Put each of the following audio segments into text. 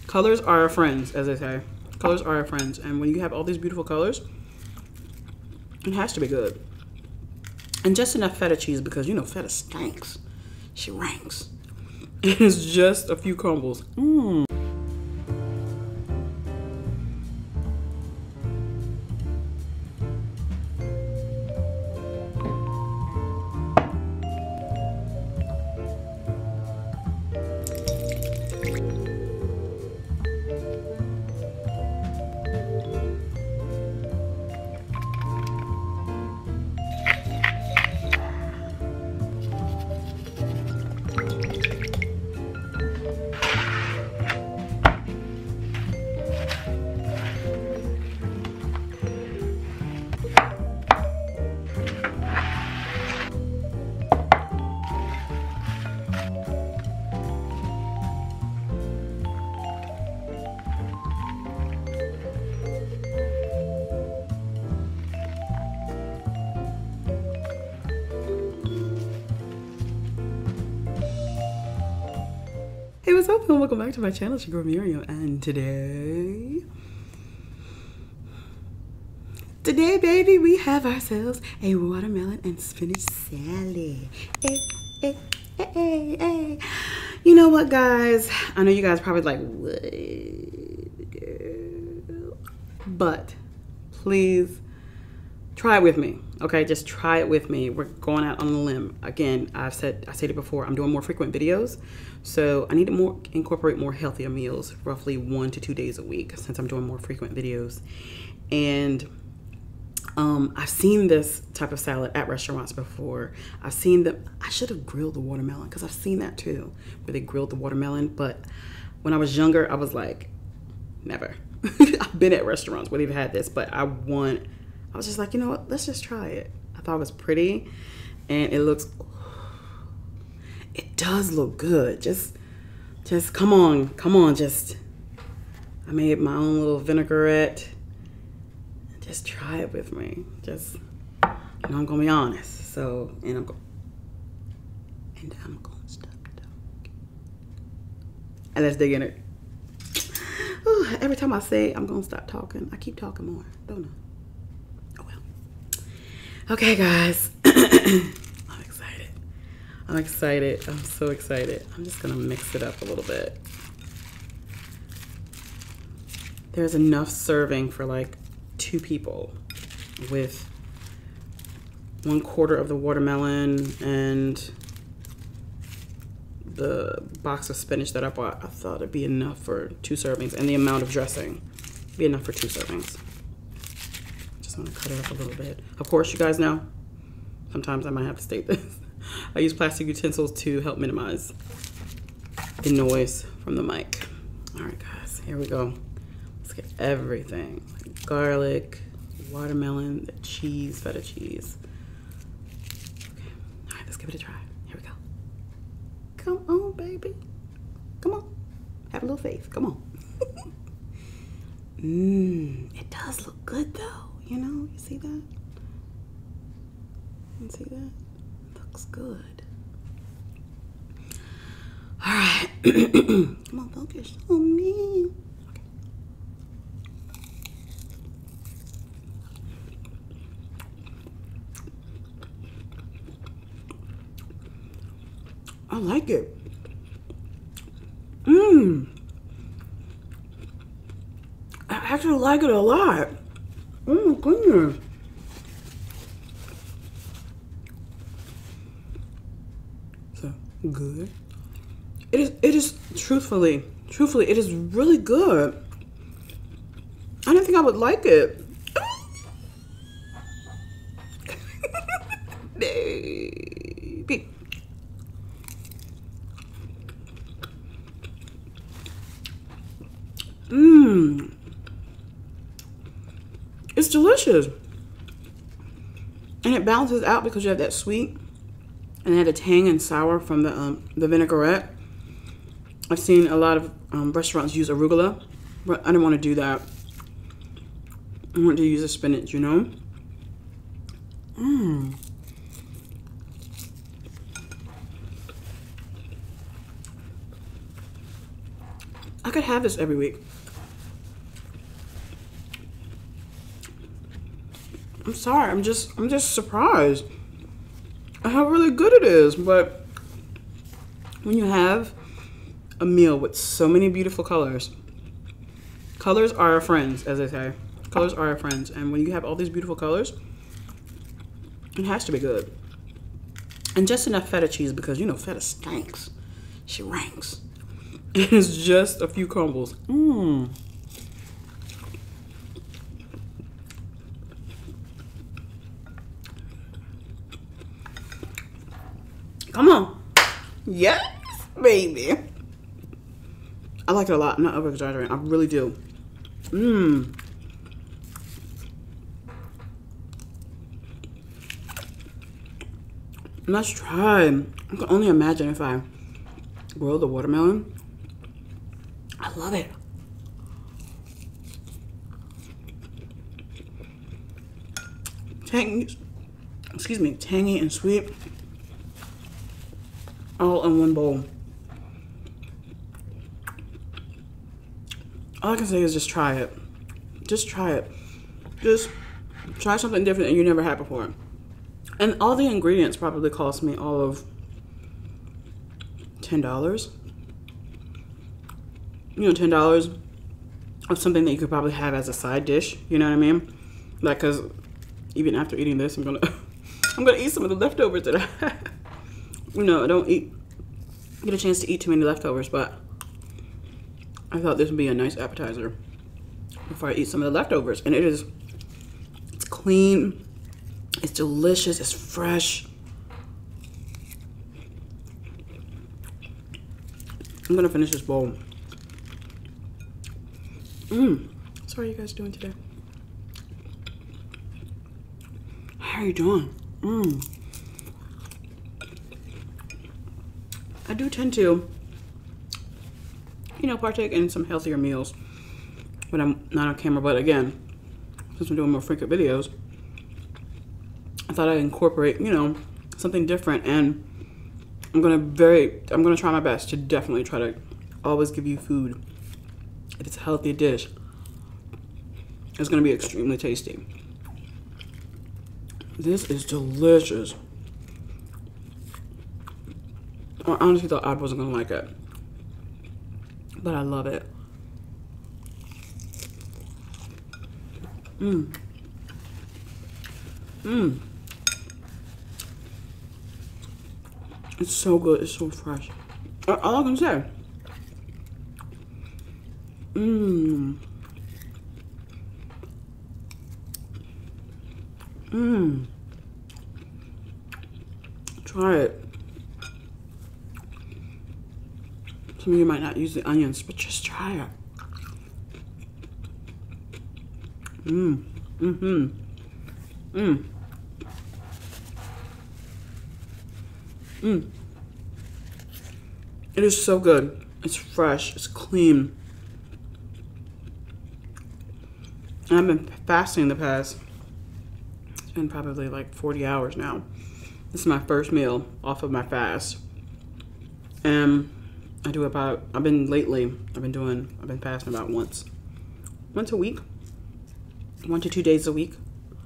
Colors are our friends, as they say. Colors are our friends. And when you have all these beautiful colors, it has to be good. And just enough feta cheese because, you know, feta stinks. She ranks. It's just a few crumbles. Mmm. Hey, what's up and welcome back to my channel. It's your girl Miriam, and today baby, we have ourselves a watermelon and spinach salad. Hey, hey, hey, hey, hey. You know what, guys? I know you guys probably like, what? But please try it with me, okay? Just try it with me. We're going out on a limb. Again, I said it before, I'm doing more frequent videos. So I need to incorporate more healthier meals, roughly 1 to 2 days a week, since I'm doing more frequent videos. And I've seen this type of salad at restaurants before. I've seen them. I should have grilled the watermelon because I've seen that too, where they grilled the watermelon. But when I was younger, I was like, never. I've been at restaurants where they've had this, but I was just like, you know what? Let's just try it. I thought it was pretty, and it looks. It does look good. Just come on. I made my own little vinaigrette. Just try it with me. Just, you know, I'm gonna be honest. So, and I'm gonna stop talking. And let's dig in it. Ooh, every time I say I'm gonna stop talking, I keep talking more, don't I? Oh well. Okay, guys. I'm excited. I'm so excited. I'm just gonna mix it up a little bit. There's enough serving for like 2 people with 1/4 of the watermelon and the box of spinach that I bought. I thought it'd be enough for 2 servings, and the amount of dressing would be enough for 2 servings. Just wanna cut it up a little bit. Of course, you guys know, sometimes I might have to state this. I use plastic utensils to help minimize the noise from the mic. All right, guys, here we go. Let's get everything. Like garlic, watermelon, the cheese, feta cheese. Okay, all right, let's give it a try. Here we go. Come on, baby. Come on. Have a little faith. Come on. It does look good though. You know, you see that? You see that? Looks good. All right. Come on, focus on me. Okay. I like it. I actually like it a lot. Oh my goodness. Good. It is truthfully, it is really good. I didn't think I would like it. Baby. It's delicious. And it balances out because you have that sweet and it had a tang and sour from the vinaigrette. I've seen a lot of restaurants use arugula, but I didn't want to do that. I want to use the spinach, you know? I could have this every week. I'm sorry, I'm just surprised at how really good it is. But when you have a meal with so many beautiful colors, colors are our friends, as they say. Colors are our friends, and when you have all these beautiful colors, it has to be good. And just enough feta cheese, because you know feta stinks. She ranks. It's just a few crumbles. Mmm. Come on. Yes, baby. I like it a lot. I'm not over exaggerating. I really do. Mmm. Let's try. I can only imagine if I grow the watermelon. I love it. Tangy, excuse me, tangy and sweet, all in one bowl. All I can say is just try it. Just try it. Just try something different that you never had before. And all the ingredients probably cost me all of $10. You know, $10 of something that you could probably have as a side dish. You know what I mean? Like, cause even after eating this, I'm gonna eat some of the leftovers that I have. You know, I don't get a chance to eat too many leftovers, but I thought this would be a nice appetizer before I eat some of the leftovers. And it's clean, it's delicious, it's fresh. I'm gonna finish this bowl. So how are you guys doing today? How are you doing? I do tend to, you know, partake in some healthier meals when I'm not on camera. But again, since I'm doing more frequent videos, I thought I'd incorporate, you know, something different. And I'm gonna try my best to definitely try to always give you food. If it's a healthy dish, it's gonna be extremely tasty. This is delicious. I honestly thought I wasn't gonna like it, but I love it. It's so good. It's so fresh. All I can say. Try it. Some of you might not use the onions, but just try it. It is so good. It's fresh. It's clean. And I've been fasting the past, it's been probably like 40 hours now. This is my first meal off of my fast. And I've been fasting about once a week, 1 to 2 days a week.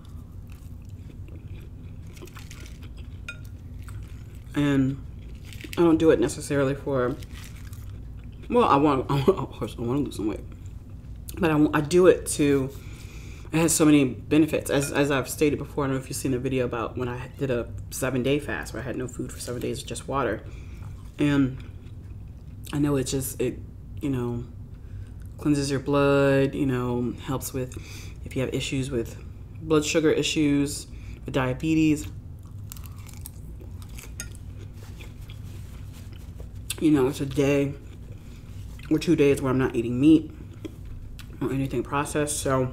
And I don't do it necessarily for, well, of course I want to lose some weight, but I do it to, it has so many benefits. As I've stated before, I don't know if you've seen the video about when I did a 7-day fast where I had no food for 7 days, just water. And I know it, you know, cleanses your blood, you know, helps with, if you have issues with blood sugar issues, with diabetes. You know, it's a day or 2 days where I'm not eating meat or anything processed, so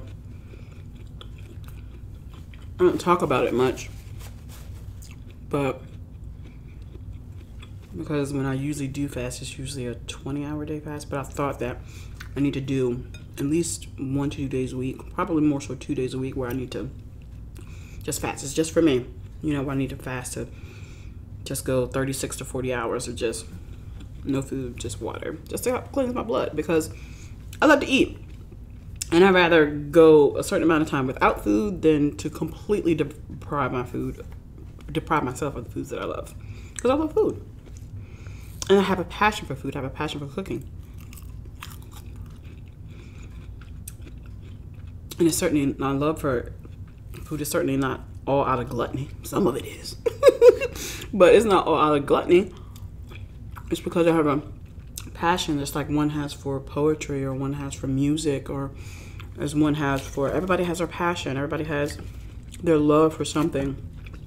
I don't talk about it much. But because when I usually do fast, it's usually a 20-hour day fast, but I thought that I need to do at least 1 to 2 days a week, probably more so 2 days a week, where I need to just fast. It's just for me, you know, I need to fast to just go 36 to 40 hours of just no food, just water, just to help cleanse my blood, because I love to eat. And I'd rather go a certain amount of time without food than to completely deprive myself of the foods that I love. Because I love food. And I have a passion for food. I have a passion for cooking. And it's certainly, my love for food is certainly not all out of gluttony. Some of it is. But it's not all out of gluttony. It's because I have a passion just like one has for poetry, or one has for music, or as one has for, everybody has their passion. Everybody has their love for something.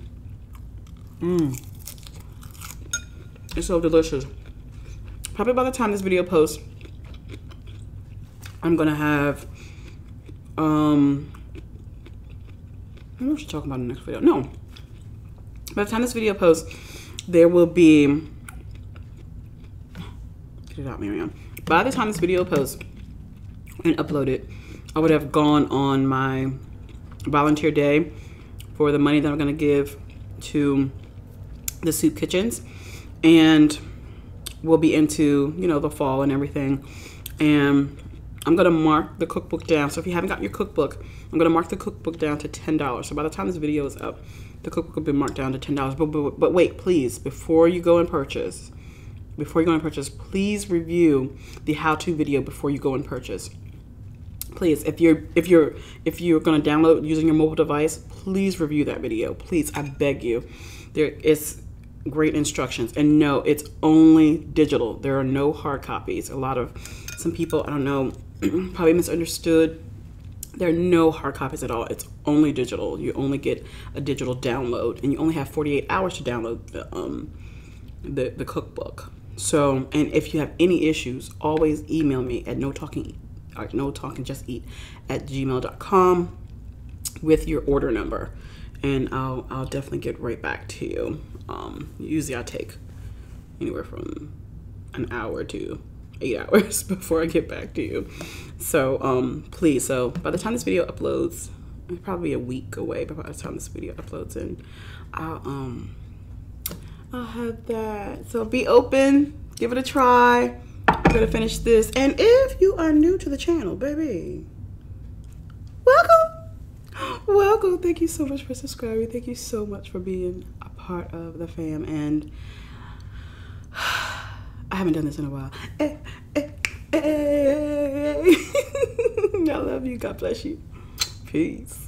It's so delicious. Probably by the time this video posts, I'm gonna have, I don't know what to talk about in the next video. No. By the time this video posts, there will be, get it out, Miriam. By the time this video posts and uploaded, I would have gone on my volunteer day for the money that I'm gonna give to the soup kitchens, and we'll be into, you know, the fall and everything. And I'm gonna mark the cookbook down. So if you haven't got your cookbook, I'm gonna mark the cookbook down to $10. So by the time this video is up, the cookbook will be marked down to $10. But wait, please, before you go and purchase, please review the how-to video before you go and purchase. Please, if you're gonna download using your mobile device, please review that video. Please, I beg you. There is great instructions, and no, it's only digital. There are no hard copies. Some people, I don't know, probably misunderstood. There are no hard copies at all. It's only digital. You only get a digital download, and you only have 48 hours to download the cookbook. So, and if you have any issues, always email me at notalkingjusteat@gmail.com with your order number, and I'll definitely get right back to you. Usually I take anywhere from an hour to 8 hours before I get back to you. So please, so by the time this video uploads, it's probably a week away, but by the time this video uploads, and I'll have that. So be open, give it a try. I'm gonna finish this. And if you are new to the channel, baby, welcome. Thank you so much for subscribing. Thank you so much for being a part of the fam. And I haven't done this in a while. I love you. God bless you. Peace.